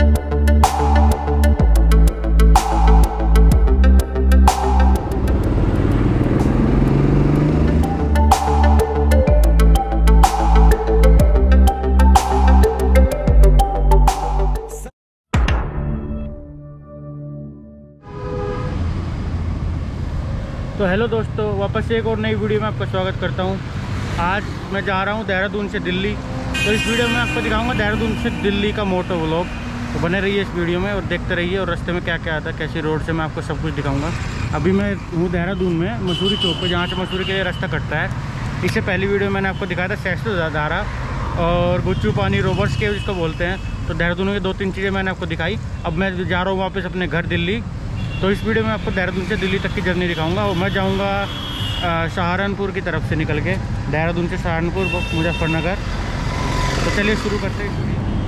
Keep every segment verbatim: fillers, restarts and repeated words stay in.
तो हेलो दोस्तों, वापस से एक और नई वीडियो में आपका स्वागत करता हूं। आज मैं जा रहा हूं देहरादून से दिल्ली। तो इस वीडियो में आपको दिखाऊंगा देहरादून से दिल्ली का मोटो व्लॉग। तो बने रहिए इस वीडियो में और देखते रहिए, और रास्ते में क्या क्या आता है, कैसी रोड से मैं आपको सब कुछ दिखाऊंगा। अभी मैं हूँ देहरादून में मसूरी चौक पर, जहाँ से मसूरी के लिए रास्ता कटता है। इससे पहली वीडियो मैंने आपको दिखाया था सैसो धारा और गुच्चू पानी, रोबर्ट्स केव जिसको बोलते हैं। तो देहरादून की दो तीन चीज़ें मैंने आपको दिखाई। अब मैं जा रहा हूँ वापस अपने घर दिल्ली। तो इस वीडियो में आपको देहरादून से दिल्ली तक की जर्नी दिखाऊंगा। और मैं जाऊंगा सहारनपुर की तरफ से निकल के, देहरादून से सहारनपुर, मुजफ्फरनगर। तो चलिए शुरू करते हैं।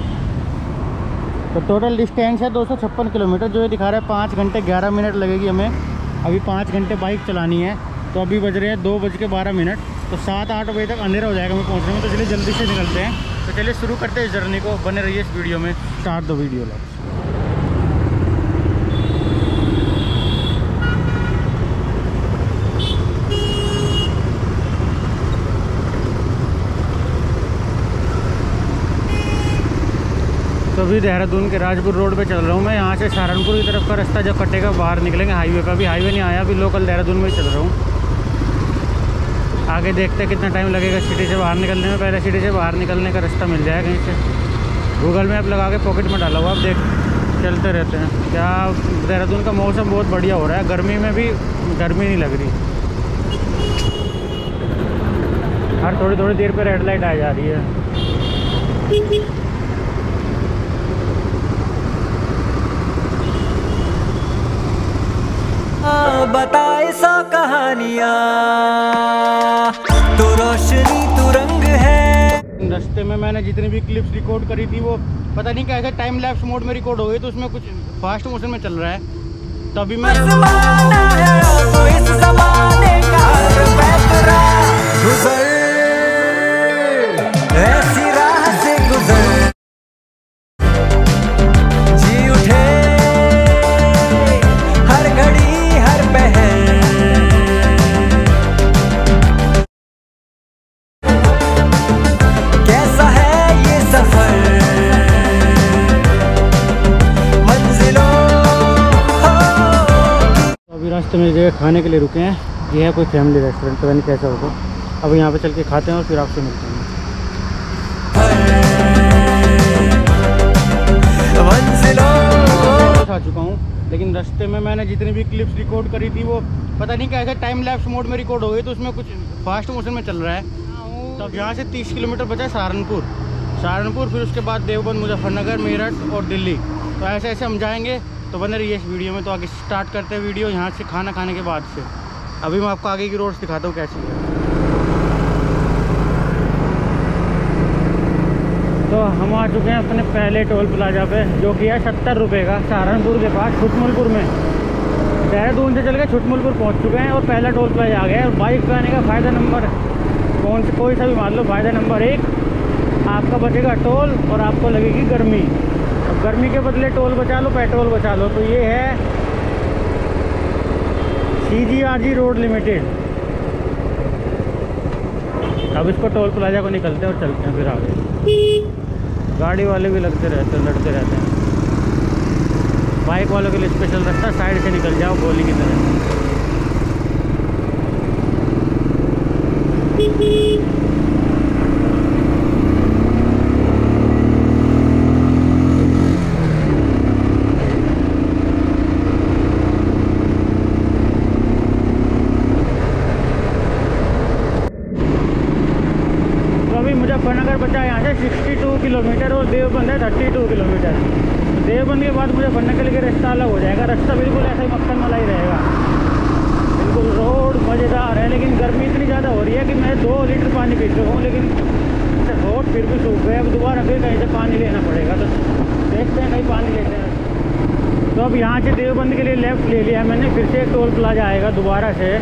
तो टोटल डिस्टेंस है दो सौ छप्पन किलोमीटर, जो ये दिखा रहा है पाँच घंटे ग्यारह मिनट लगेगी हमें। अभी पाँच घंटे बाइक चलानी है। तो अभी बज रहे हैं दो बज के बारह मिनट। तो सात आठ बजे तक अंधेरा हो जाएगा हमें पहुँचने में। तो चलिए जल्दी से निकलते हैं। तो चलिए शुरू करते हैं इस जर्नी को। बने रहिए इस वीडियो में। स्टार्ट दो वीडियो लो। तो अभी देहरादून के राजपुर रोड पे चल रहा हूँ मैं। यहाँ से सहारनपुर की तरफ का रास्ता जब कटेगा बाहर निकलेंगे हाईवे पे। अभी हाईवे नहीं आया, अभी लोकल देहरादून में ही चल रहा हूँ। आगे देखते हैं कितना टाइम लगेगा सिटी से बाहर निकलने में। पहले सिटी से बाहर निकलने का रास्ता मिल जाएगा कहीं से। गूगल मैप लगा के पॉकेट में डाला हुआ, अब देख चलते रहते हैं। क्या देहरादून का मौसम बहुत बढ़िया हो रहा है, गर्मी में भी गर्मी नहीं लग रही। हर थोड़ी थोड़ी देर पर रेड लाइट आ जा रही है। बताए सा कहानियाँ, तो रोशनी तो रंग है। रास्ते में मैंने जितनी भी क्लिप्स रिकॉर्ड करी थी वो पता नहीं कैसे टाइम लैप्स मोड में रिकॉर्ड हो गई। तो उसमें कुछ फास्ट मोशन में चल रहा है। तो अभी मैं तो इस ज़माने का पैतरा गुजर, ऐसी राह से गुजर, जी उठे हर घड़ी हर पहर। कैसा है ये सफर, मंजिलों हो। अभी रास्ते में जगह खाने के लिए रुके हैं। ये है कोई फैमिली रेस्टोरेंट, पता नहीं कैसा होगा। अब यहाँ पे चल के खाते हैं और फिर आपसे मिलते हैं। खा चुका हूँ, लेकिन रास्ते में मैंने जितनी भी क्लिप्स रिकॉर्ड करी थी वो पता नहीं कैसे टाइम लैप्स मोड में रिकॉर्ड हो गई। तो उसमें कुछ फास्ट मोशन में चल रहा है। तो अब यहाँ से तीस किलोमीटर बचा है सहारनपुर। सहारनपुर फिर उसके बाद देवबंद, मुजफ्फरनगर, मेरठ और दिल्ली। तो ऐसे ऐसे हम जाएंगे। तो बने रहिए इस वीडियो में। तो आगे स्टार्ट करते हैं वीडियो यहाँ से खाना खाने के बाद से। अभी मैं आपको आगे की रोड्स दिखाता हूँ कैसी है। तो हम आ चुके हैं अपने पहले टोल प्लाजा पे, जो कि है सत्तर रुपये का, सहारनपुर के पास छुटमुलपुर में। देहरादून से चल के छुटमुलपुर पहुंच चुके हैं और पहला टोल प्लाजा आ गया है। और बाइक पे आने का फ़ायदा नंबर कौन से कोई सा भी मान लो, फ़ायदा नंबर एक, आपका बचेगा टोल और आपको लगेगी गर्मी। अब गर्मी के बदले टोल बचा लो, पेट्रोल बचा लो। तो ये है C G R G road limited. अब इसको टोल प्लाजा को निकलते हैं और चलते हैं फिर आगे। गाड़ी वाले भी लगते रहते हैं, लड़ते रहते हैं। बाइक वालों के लिए स्पेशल रास्ता, साइड से निकल जाओ गोली की तरह। तो अभी मुजफ्फरनगर बचा यहाँ से बासठ किलोमीटर और देवबंद है बत्तीस किलोमीटर। तो देवबंद के बाद मुजफ्फरनगर के रास्ता अलग हो जाएगा। रास्ता बिल्कुल ऐसा ही मक्खन वाला ही रहेगा, बिल्कुल रोड मज़ेदार है। लेकिन गर्मी इतनी ज़्यादा हो रही है कि मैं दो लीटर पानी पी चुका हूँ, लेकिन रोड फिर भी सूख गए। अब दोबारा फिर कहीं से पानी लेना पड़ेगा। तो देखते हैं कहीं पानी लेते हैं। तो अब यहाँ से देवबंद के लिए लेफ़्ट ले लिया मैंने। फिर से एक टोल प्लाजा आएगा दोबारा से।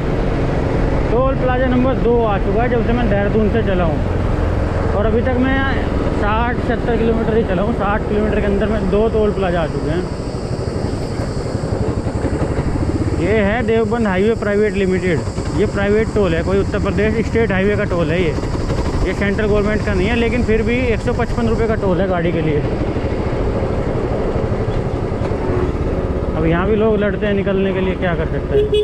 टोल प्लाजा नंबर दो आ चुका है जब से मैं देहरादून से चला हूँ। और अभी तक मैं साठ सत्तर किलोमीटर ही चला हूँ। साठ किलोमीटर के अंदर में दो टोल प्लाजा आ चुके हैं। ये है देवबंद हाईवे प्राइवेट लिमिटेड। ये प्राइवेट टोल है, कोई उत्तर प्रदेश स्टेट हाईवे का टोल है ये ये सेंट्रल गवर्नमेंट का नहीं है, लेकिन फिर भी एक सौ पचपन रुपये का टोल है गाड़ी के लिए। अब यहाँ भी लोग लड़ते हैं निकलने के लिए, क्या कर सकते हैं।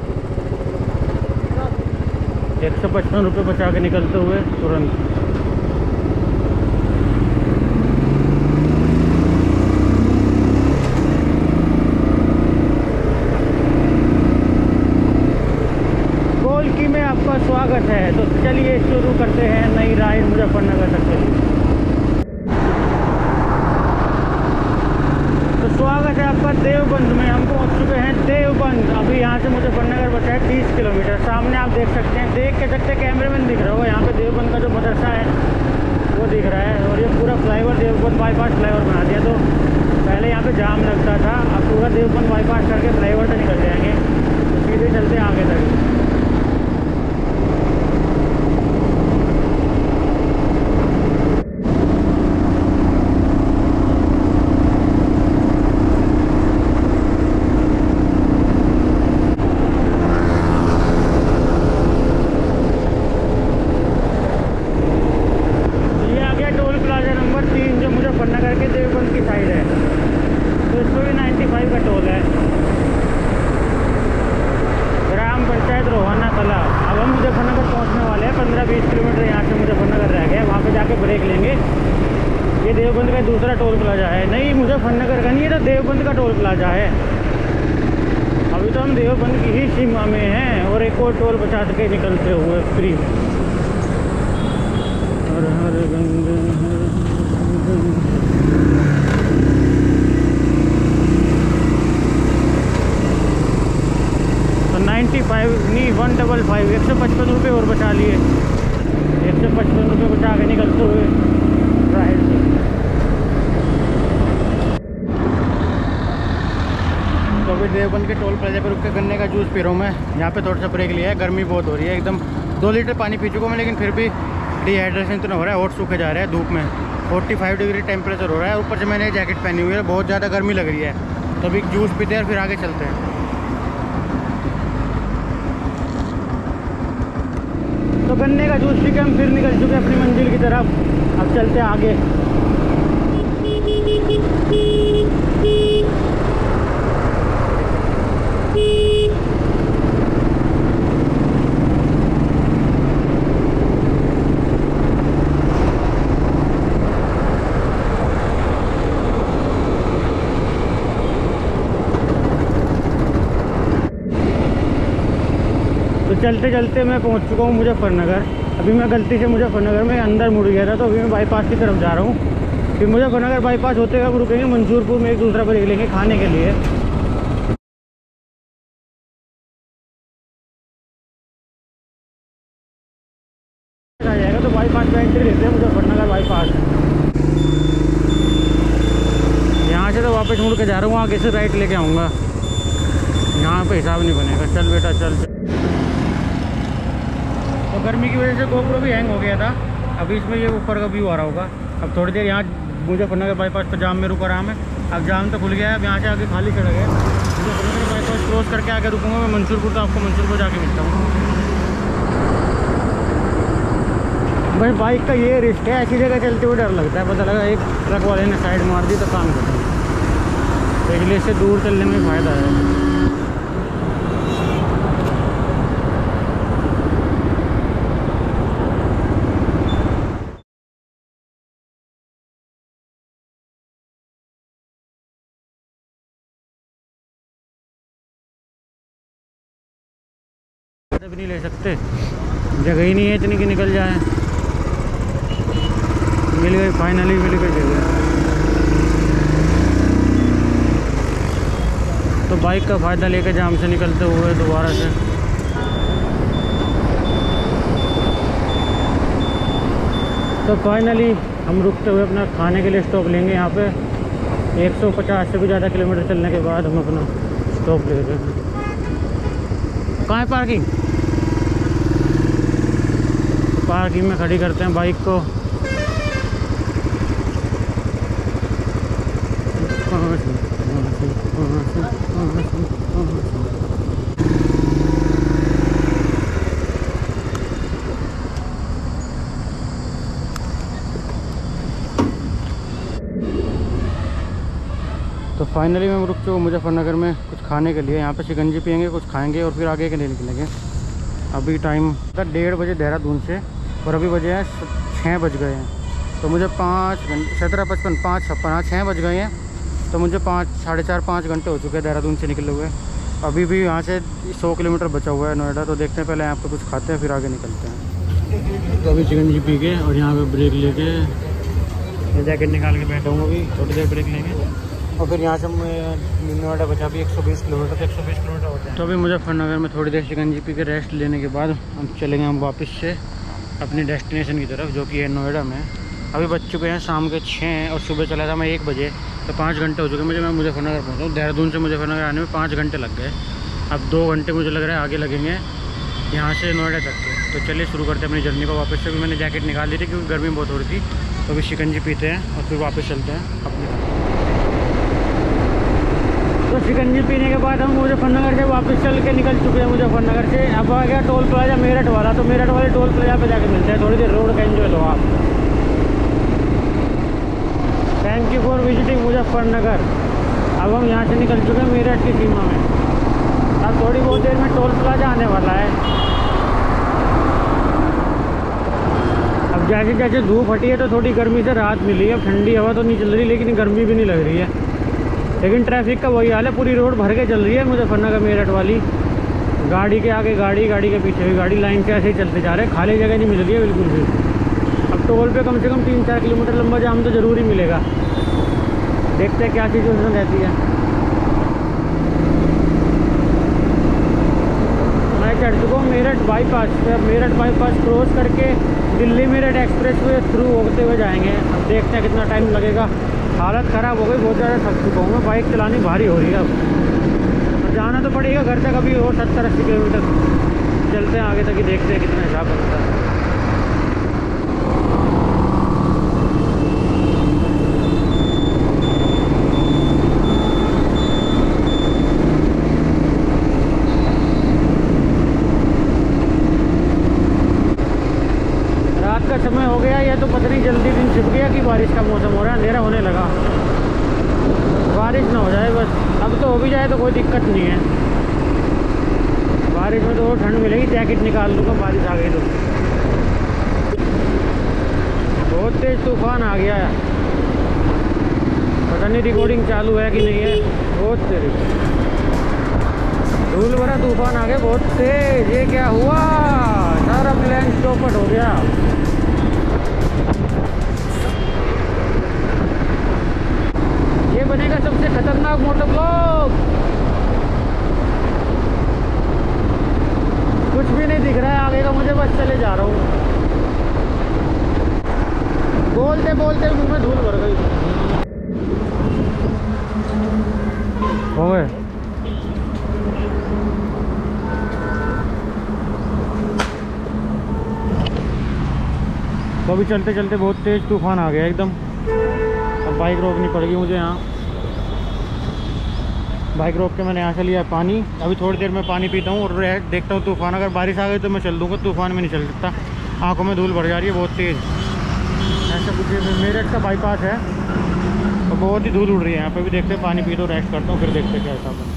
एक सौ पचपन रुपये बचा के निकलते हुए तुरंत। कोलकी में आपका स्वागत है। तो चलिए शुरू करते हैं नई राइड मुजफ्फरनगर तक के लिए। तो स्वागत है आपका देवबंद में। हम पहुंच चुके हैं देवबंद। अभी यहाँ से मुजफ्फरनगर बचा है तीस किलोमीटर। सामने आप देख सकते हैं, देख के सकते कैमरेमैन दिख रहा होगा, यहाँ पे देवबंद का जो मदरसा है वो दिख रहा है। और ये पूरा फ्लाईओवर देवबंद बाईपास फ्लाईओवर बना दिया। तो पहले यहाँ पे जाम लगता था, अब पूरा देवबंद बाईपास करके फ्लाईओवर से निकल जाएंगे। तो सीधे चलते आगे तक। ये देवबंद का दूसरा टोल प्लाजा है। नहीं, मुजफ्फरनगर का नहीं, ये तो देवबंद का टोल प्लाजा है। अभी तो हम देवबंद की ही सीमा में हैं और एक और टोल बचा के निकलते हुए फ्री। हर हर गंगे तो नाइन्टी फाइव नहीं वन डबल फाइव एक सौ पचपन रुपये और बचा लिए। एक सौ पचपन रुपये बचा के निकलते हुए राइड से। तो अभी देवबंद के टोल प्लाजा पर रुक के गन्ने का जूस पी रहा हूँ मैं। यहाँ पे थोड़ा सा ब्रेक लिया है, गर्मी बहुत हो रही है एकदम। दो लीटर पानी पी चुका हूँ मैं, लेकिन फिर भी डिहाइड्रेशन तो नहीं हो रहा है। होठ सूखे जा रहे हैं धूप में। पैंतालीस डिग्री टेम्परेचर हो रहा है। ऊपर से मैंने जैकेट पहनी हुई है, बहुत ज़्यादा गर्मी लग रही है। तो अभी जूस पीते हैं और फिर आगे चलते हैं। तो गन्ने का जूस पी के हम फिर निकल चुके हैं अपनी मंजिल की तरफ। अब चलते हैं आगे। तो चलते चलते मैं पहुंच चुका हूँ मुजफ्फरनगर। अभी मैं गलती से मुजफ्फरनगर में अंदर मुड़ गया था, तो अभी मैं बाईपास की तरफ जा रहा हूँ। फिर मुजफ्फरनगर बाईपास होते हुए रुकेंगे मंसूरपुर में, एक दूसरा ब्रेक लेंगे खाने के लिए। आ जाएगा तो बाईपास में एंट्री लेते हैं, मुजफ्फरनगर बाईपास। यहाँ से तो वापस मुड़ के जा रहा हूँ, आगे से राइट लेके आऊँगा। यहाँ पे हिसाब नहीं बनेगा। चल बेटा चल। तो गर्मी की वजह से गोप्रो भी हैंग हो गया था। अभी इसमें ये ऊपर का व्यू आ रहा होगा। अब थोड़ी देर यहाँ मुजफ्फरनगर बाईपास पर जाम में रुका रहा मैं। अब जाम तो खुल गया है। अब यहाँ से आगे खाली सड़क है। मुजफ्फरनगर बाईपास क्रॉस करके आगे रुकूंगा मैं मंसूरपुर। तो आपको मंसूरपुर जाके मिलता हूँ। भाई बाइक का ये रिस्क है, ऐसी जगह चलते हुए डर लगता है। पता लगा एक ट्रक वाले ने साइड मार दी तो काम खत्म। इसलिए इससे दूर चलने में फ़ायदा है। भी नहीं ले सकते, जगह ही नहीं है इतनी कि निकल जाए। मिल गई, फाइनली मिल गई जगह। तो बाइक का फ़ायदा लेकर जाम से निकलते हुए दोबारा से तो फाइनली हम रुकते हुए अपना खाने के लिए स्टॉप लेंगे। यहाँ पे एक सौ पचास से भी ज़्यादा किलोमीटर चलने के बाद हम अपना स्टॉप लेते हैं। कहाँ है पार्किंग? पार्किंग में खड़ी करते हैं बाइक को। तो फाइनली मैं रुक चुका हूँ मुजफ्फरनगर में कुछ खाने के लिए। यहाँ पे शिकंजी पियेंगे, कुछ खाएंगे और फिर आगे के लिए निकलेंगे। अभी टाइम था डेढ़ बजे देहरादून से और अभी बजे हैं छः बज गए हैं। तो मुझे पाँच घंटे सत्रह पचपन पाँच छप्पन हाँ छः बज गए हैं। तो मुझे पाँच साढ़े चार पाँच घंटे हो चुके हैं देहरादून से निकले हुए। अभी भी यहाँ से सौ किलोमीटर बचा हुआ है नोएडा। तो देखते हैं, पहले यहाँ पे कुछ खाते हैं फिर आगे निकलते हैं। तो अभी शिकंजी पी के और यहाँ पे ब्रेक लेके जैकेट निकाल के बैठा हूँ। अभी थोड़ी देर ब्रेक लेंगे और फिर यहाँ से नोएडा बचा भी एक सौ बीस किलोमीटर तो एक सौ बीस किलोमीटर होते हैं। तो अभी मुजफ्फरनगर में थोड़ी देर शिकंजी पी के रेस्ट लेने के बाद हम चलेंगे हम वापस से अपनी डेस्टिनेशन की तरफ, जो कि है नोएडा में। अभी बज चुके हैं शाम के छः और सुबह चला था मैं एक बजे। तो पाँच घंटे हो चुके मुझे, मैं मुजफ्फरनगर पहुँचा हूँ। देहरादून से मुजफ्फरनगर आने में पाँच घंटे लग गए। अब दो घंटे मुझे लग रहा है आगे लगेंगे यहाँ से नोएडा तक के। तो चलिए शुरू करते हैं अपनी जर्नी को वापस से। भी मैंने जैकेट निकाल दी थी क्योंकि गर्मी बहुत हो रही थी। तो अभी शिकंजी पीते हैं और फिर वापस चलते हैं अपने। तो शिकंजी पीने के बाद हम मुजफ्फरनगर से वापस चल के निकल चुके हैं मुजफ्फरनगर से। अब आ गया टोल प्लाजा मेरठ वाला। तो मेरठ वाले टोल प्लाजा पे जाके मिलते हैं। थोड़ी देर रोड का एंजॉय लो आप। Thank you for visiting Muzaffarnagar. अब हम यहाँ से निकल चुके हैं मेरठ की सीमा में। अब थोड़ी बहुत देर में टोल प्लाजा आने वाला है। अब जैसे जैसे धूप हटी है तो थोड़ी गर्मी से राहत मिली है। अब ठंडी हवा तो नहीं चल रही लेकिन गर्मी भी नहीं लग रही है। लेकिन ट्रैफिक का वही हाल है, पूरी रोड भर के चल रही है मुजफ्फरनगर मेरठ वाली। गाड़ी के आगे गाड़ी, गाड़ी के पीछे भी गाड़ी, लाइन से ऐसे ही चलते जा रहे हैं। खाली जगह नहीं मिल रही है बिल्कुल भी। अब टोल पे कम से कम तीन चार किलोमीटर लंबा जाम तो ज़रूर ही मिलेगा। देखते हैं क्या सिचुएशन रहती है। मैं चढ़ चुका हूँ मेरठ बाईपास पे। मेरठ बाईपास क्रॉस करके Delhi Meerut expressway through होते हुए जाएंगे। अब देखते हैं कितना टाइम लगेगा। हालत ख़राब हो गई, बहुत ज़्यादा थक चुका हूँ मैं। बाइक चलानी भारी हो रही है अब। जाना तो पड़ेगा घर तक अभी और सत्तर अस्सी किलोमीटर चलते हैं आगे तक ही। देखते हैं कितना हिसाब बनता है। रात का समय हो गया, यह तो पता नहीं जल्दी दिन छिप गया कि बारिश का मौसम हो रहा है। अंधेरा होने लगा। बारिश ना हो जाए बस। अब तो हो भी जाए तो कोई दिक्कत नहीं है। बारिश में तो और ठंड मिलेगी। जैकेट निकाल लूँगा बारिश आ गई तो। बहुत तेज़ तूफान आ गया है। पता नहीं रिकॉर्डिंग चालू है कि नहीं है। बहुत तेज धूल भरा तूफान आ गया, बहुत तेज। ये क्या हुआ, सारा प्लान चौपट हो गया। ये बनेगा सबसे खतरनाक मोटो ब्लॉग। कुछ भी नहीं दिख रहा है आगे का मुझे, बस चले जा रहा हूँ। बोलते बोलते मुंह में धूल भर गई। हो गए। तो अभी चलते चलते बहुत तेज़ तूफान आ गया एकदम। अब बाइक रोकनी पड़ेगी मुझे यहाँ। बाइक रोक के मैंने यहाँ से लिया पानी। अभी थोड़ी देर में पानी पीता हूँ और देखता हूँ तूफान अगर बारिश आ गई तो मैं चल दूँगा। तूफान में नहीं चल सकता, आंखों में धूल भर जा रही है बहुत तेज़। ऐसा कुछ मेरठ का बाईपास है तो बहुत ही धूल उड़ रही है यहाँ पे भी। देखते हैं, पानी पी दो, रेस्ट करता हूँ, फिर देखते हैं क्या हिसाब है।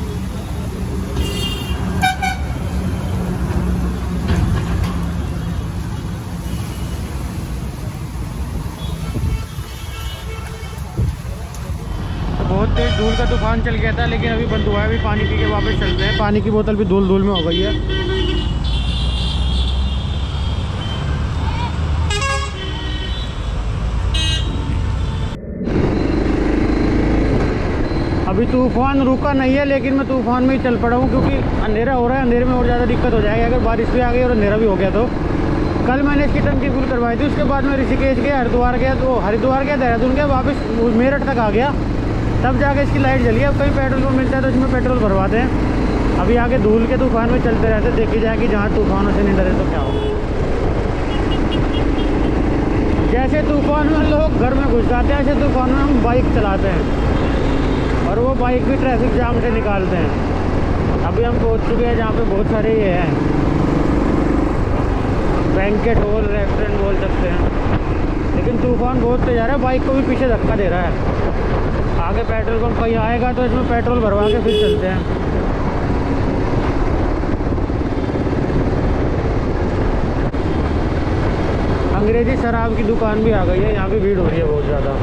बहुत तेज धूल का तूफान चल गया था लेकिन अभी बंद हुआ है। अभी पानी पी के वापस चलते हैं। पानी की बोतल भी धूल धूल में हो गई है। अभी तूफान रुका नहीं है लेकिन मैं तूफान में ही चल पड़ा हूँ क्योंकि अंधेरा हो रहा है। अंधेरे में और ज़्यादा दिक्कत हो जाएगी अगर बारिश भी आ गई और अंधेरा भी हो गया तो। कल मैंने इसकी टंकी फुल करवाई थी, उसके बाद मैं ऋषिकेश गया, हरिद्वार गया, तो हरिद्वार गया, देहरादून गया, वापस मेरठ तक आ गया, तब जाके इसकी लाइट जली। अब कहीं पेट्रोल पंप मिलता है तो इसमें पेट्रोल भरवाते हैं। अभी आगे धूल के तूफान में चलते रहते, देखी जाए कि जहाँ तूफानों से नहीं डरे तो क्या होगा। जैसे तूफान में लोग घर में घुस जाते हैं, ऐसे तूफान में हम बाइक चलाते हैं और वो बाइक भी ट्रैफिक जाम से निकालते हैं। अभी हम पहुंच चुके हैं जहाँ पे बहुत सारे ये हैं, बैंकेट हॉल, रेस्टोरेंट बोल सकते हैं। लेकिन तूफान बहुत तेज आ रहा है, बाइक को भी पीछे धक्का दे रहा है। आगे पेट्रोल पंप कहीं आएगा तो इसमें पेट्रोल भरवा के फिर चलते हैं। अंग्रेजी शराब की दुकान भी आ गई है, यहाँ भी भीड़ हो रही है बहुत ज़्यादा।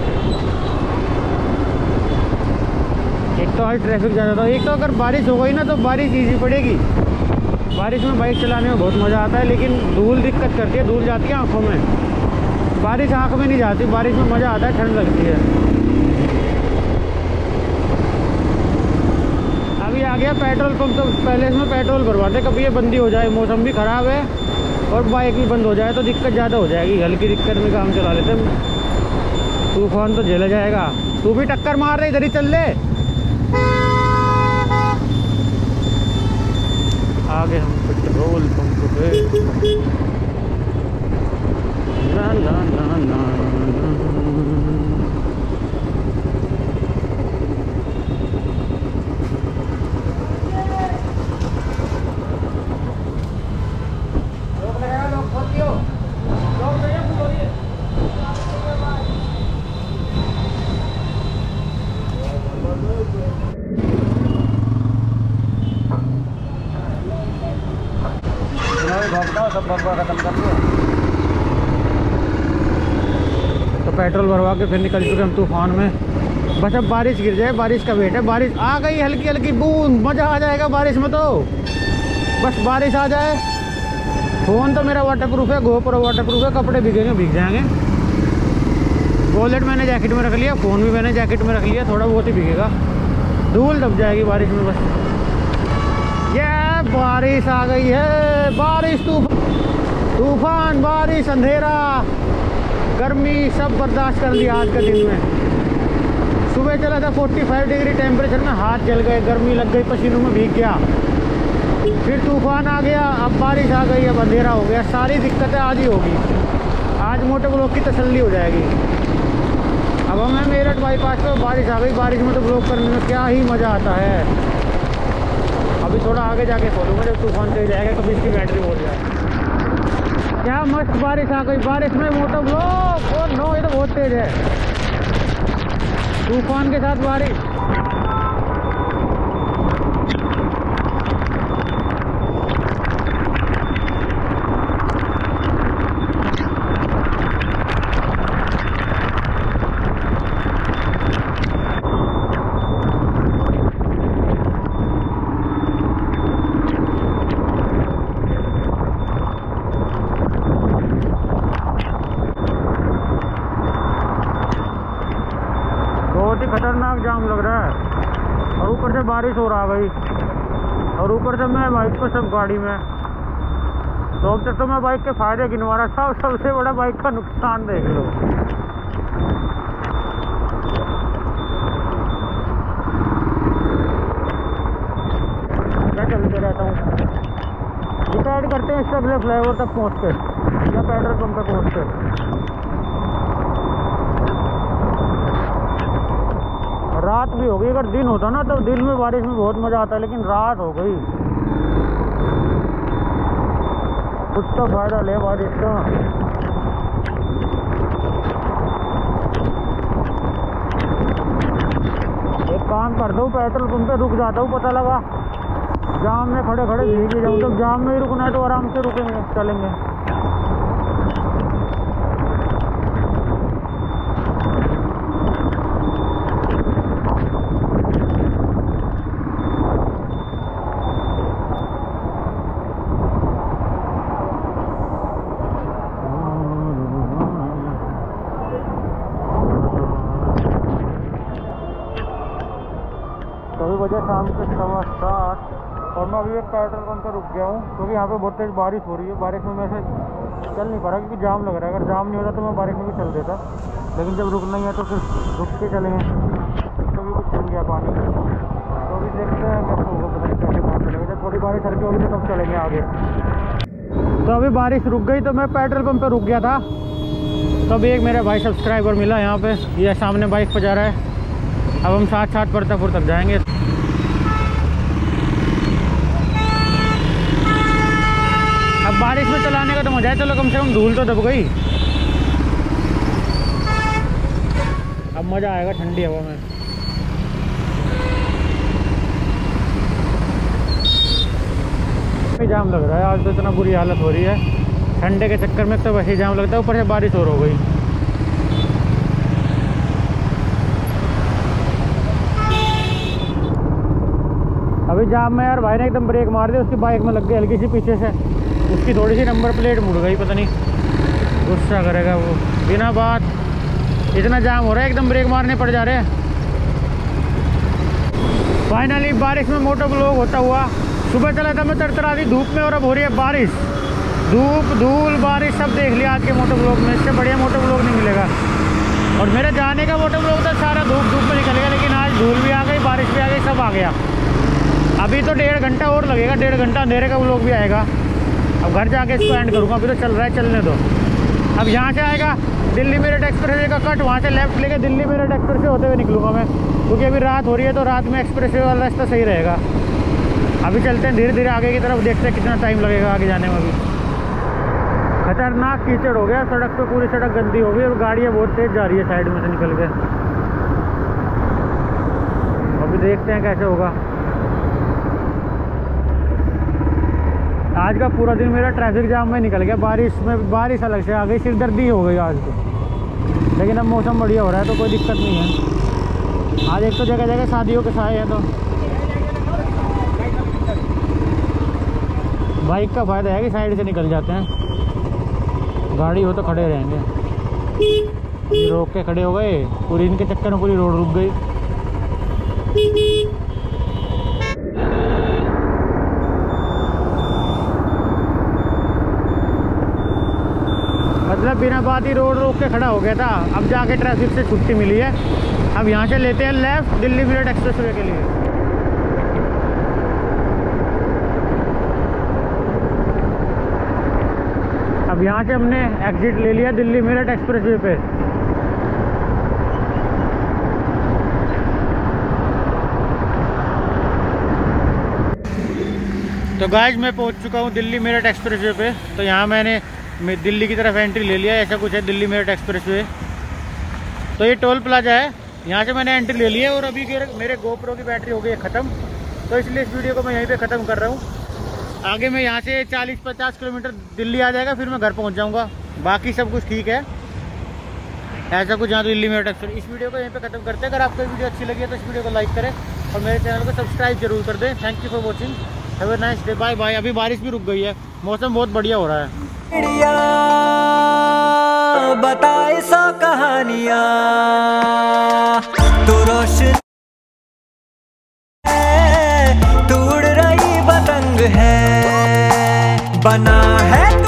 एक तो आज ट्रैफिक ज़्यादा था, एक तो अगर बारिश हो गई ना तो बारिश ईजी पड़ेगी। बारिश में बाइक चलाने में बहुत मज़ा आता है, लेकिन धूल दिक्कत करती है, धूल जाती है आँखों में। बारिश आँख में नहीं जाती, बारिश में मज़ा आता है, ठंड लगती है। अभी आ गया पेट्रोल पंप, तो पहले इसमें पेट्रोल भरवाते, कभी ये बंदी हो जाए, मौसम भी ख़राब है और बाइक भी बंद हो जाए तो दिक्कत ज़्यादा हो जाएगी। हल्की दिक्कत में काम चला लेते हैं, तूफान तो झेला जाएगा। तू भी टक्कर मार रहे, इधर ही चल ले। आगे हम पेट्रोल पंप पे ना ना ना ना सब खत्म कर दो। तो पेट्रोल भरवा के फिर निकल चुके हम तूफान में। बस अब बारिश गिर जाए, बारिश का वेट है। बारिश आ गई, हल्की हल्की बूंद, मज़ा आ जाएगा बारिश में। तो बस बारिश आ जाए। फ़ोन तो मेरा वाटरप्रूफ है, गोप्रो वाटरप्रूफ है, कपड़े भीगेंगे भीग जाएंगे। वॉलेट मैंने जैकेट में रख लिया, फ़ोन भी मैंने जैकेट में रख लिया, थोड़ा बहुत ही भीगेगा, धूल दब जाएगी बारिश में। बस ये बारिश आ गई है, बारिश तूफान तूफान बारिश, अंधेरा, गर्मी सब बर्दाश्त कर लिया आज के दिन में। सुबह चला था पैंतालीस डिग्री टेम्परेचर में, हाथ जल गए, गर्मी लग गई, पसीनों में भीग गया। फिर तूफान आ गया, अब बारिश आ गई, अब अंधेरा हो गया। सारी दिक्कतें आज ही होगी। आज मोटे ब्लॉक की तसल्ली हो जाएगी। अब हमें मेरठ बाईपास पे बारिश आ गई। बारिश में तो ब्लॉक करने में क्या ही मज़ा आता है। अभी थोड़ा आगे जाके खोलूँगा जब तूफान तेज जाएगा, कभी इसकी बैटरी बोल जाए। क्या मस्त बारिश आ गई, बारिश में मोटर ब्लॉक। और नो, ये तो बहुत तेज है, तूफान के साथ बारिश। खतरनाक जाम लग रहा है और ऊपर से बारिश हो रहा है भाई, और ऊपर से मैं बाइक पे सब गाड़ी में। तो अब तक तो मैं बाइक के फायदे गिनवा रहा था, सबसे बड़ा बाइक का नुकसान देख लो। मैं चलते रहता हूँ, डिसाइड करते हैं इससे अगले फ्लाईओवर तक पहुँच के या पेट्रोल पंप पे पहुँच के। रात भी हो गई, अगर दिन होता ना तो दिन में बारिश में बहुत मज़ा आता है, लेकिन रात हो गई। कुछ तो फायदा ले बारिश का। एक काम कर दो, पेट्रोल पंप पे रुक जाता हूँ, पता लगा जाम में खड़े खड़े भीग जाऊँ। तो जाम में ही रुकना है तो आराम से रुकेंगे, चलेंगे। बजे शाम के सवा सात और मैं अभी एक पेट्रोल पंप पर रुक गया हूँ, क्योंकि यहाँ पे बहुत तेज बारिश हो रही है। बारिश में मैं से चल नहीं पा रहा क्योंकि जाम लग रहा है। अगर जाम नहीं होता तो मैं बारिश में भी चल देता, लेकिन जब रुकना ही है तो फिर रुक के चलेंगे। तो भी कुछ जम गया पानी, तो अभी देखते हैं कैसे होगा, पता नहीं कैसे कहाँ चलेंगे। जब थोड़ी बारिश हल्की होगी तो तब चलेंगे आगे। तो अभी बारिश रुक गई तो मैं पेट्रोल पंप पर रुक गया था। तो अभी एक मेरा भाई सब्सक्राइबर मिला यहाँ पे, ये सामने बाइक पर जा रहा है। अब हम साथ साथ परतापुर तक जाएंगे। अब बारिश में चलाने का तो मजा है, चलो कम से कम धूल तो दब गई। अब मज़ा आएगा ठंडी हवा में। जाम लग रहा है आज तो, इतना बुरी हालत हो रही है ठंडे के चक्कर में। तो वैसे ही जाम लगता है, ऊपर से बारिश और हो गई। अभी जाम में यार भाई ने एकदम ब्रेक मार दिया, उसकी बाइक में लग गई हल्की सी पीछे से, उसकी थोड़ी सी नंबर प्लेट मुड़ गई, पता नहीं गुस्सा करेगा वो। बिना बात इतना जाम हो रहा है, एकदम ब्रेक मारने पड़ जा रहे हैं। फाइनली बारिश में मोटो ब्लॉग होता हुआ। सुबह चला था मैं तरतरा दी धूप में, और अब हो रही है बारिश। धूप धूल बारिश सब देख लिया आज के मोटो ब्लॉग में, इससे बढ़िया मोटो ब्लॉग नहीं मिलेगा। और मेरे जाने का मोटो ब्लॉग था सारा धूप धूप में निकल गया, लेकिन आज धूल भी आ गई, बारिश भी आ गई, सब आ गया। अभी तो डेढ़ घंटा और लगेगा, डेढ़ घंटा अंधेरे का ब्लॉग भी आएगा। अब घर जाके इसको एंड करूँगा, अभी तो चल रहा है, चलने दो। अब यहाँ से आएगा दिल्ली मेरठ एक्सप्रेस वे का कट, वहाँ से लेफ्ट लेके दिल्ली मेरठ एक्सप्रेस वे होते हुए निकलूँगा मैं, क्योंकि अभी रात हो रही है तो रात में एक्सप्रेस वे वाला रास्ता सही रहेगा। अभी चलते हैं धीरे धीरे आगे की तरफ, देखते हैं कितना टाइम लगेगा आगे जाने में। अभी खतरनाक कीचड़ हो गया सड़क पे, पूरी सड़क गंदी हो गई। अब गाड़ियाँ बहुत तेज जा रही है साइड में से निकल के। अभी देखते हैं कैसे होगा। आज का पूरा दिन मेरा ट्रैफिक जाम में निकल गया, बारिश में, बारिश अलग से आ गई, सिरदर्दी हो गई आज तो। लेकिन अब मौसम बढ़िया हो रहा है तो कोई दिक्कत नहीं है। आज एक तो जगह जगह शादियों के साए हैं, तो बाइक का फ़ायदा है कि साइड से निकल जाते हैं, गाड़ी हो तो खड़े रहेंगे। ये रोक के खड़े हो गए, पूरी इनके चक्कर में पूरी रोड रुक गई। मतलब बिना बात ही रोड रोक के खड़ा हो गया था। अब जाके ट्रैफिक से छुट्टी मिली है। अब यहाँ से लेते हैं लेफ्ट दिल्ली मेरठ एक्सप्रेसवे के लिए। अब यहाँ से हमने एग्जिट ले लिया दिल्ली मेरठ एक्सप्रेसवे पे। तो गाइस मैं पहुँच चुका हूँ दिल्ली मेरठ एक्सप्रेसवे पे। तो यहाँ मैंने मैं दिल्ली की तरफ एंट्री ले लिया, ऐसा कुछ है दिल्ली मेरठ एक्सप्रेसवे। तो ये टोल प्लाजा है, यहाँ से मैंने एंट्री ले ली है। और अभी मेरे गोप्रो की बैटरी हो गई है ख़त्म, तो इसलिए इस वीडियो को मैं यहीं पे ख़त्म कर रहा हूँ। आगे मैं यहाँ से चालीस पचास किलोमीटर दिल्ली आ जाएगा, फिर मैं घर पहुँच जाऊँगा। बाकी सब कुछ ठीक है, ऐसा कुछ यहाँ दिल्ली मेरठ एक्सप्रेस। इस वीडियो को यहीं पे ख़त्म करते हैं। अगर आपको वीडियो अच्छी लगी है तो इस वीडियो को लाइक करें और मेरे चैनल को सब्सक्राइब जरूर कर दें। Thank you for watching, have a nice day, bye bye. अभी बारिश भी रुक गई है, मौसम बहुत बढ़िया हो रहा है। बताए सौ कहानियाँ तू रोशन है, तू उड़ रही पतंग है, बना है